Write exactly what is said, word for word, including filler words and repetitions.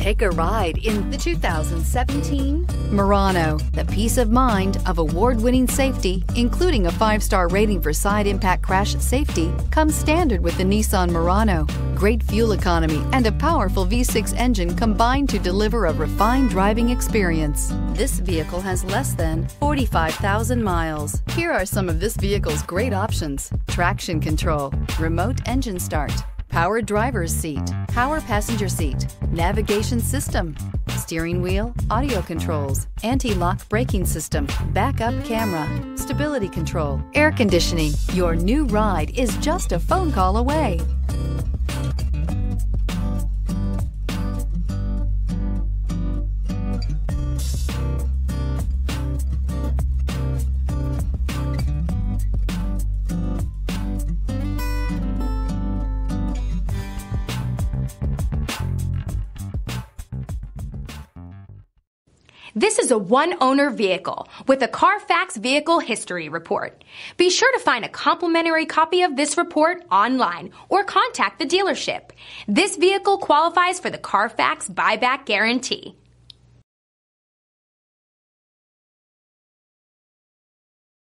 Take a ride in the two thousand seventeen Murano. The peace of mind of award-winning safety, including a five-star rating for side impact crash safety, comes standard with the Nissan Murano. Great fuel economy and a powerful V six engine combine to deliver a refined driving experience. This vehicle has less than forty-five thousand miles. Here are some of this vehicle's great options: traction control, remote engine start, power driver's seat, power passenger seat, navigation system, steering wheel audio controls, anti-lock braking system, backup camera, stability control, air conditioning. Your new ride is just a phone call away. This is a one-owner vehicle with a Carfax Vehicle History Report. Be sure to find a complimentary copy of this report online or contact the dealership. This vehicle qualifies for the Carfax Buyback Guarantee.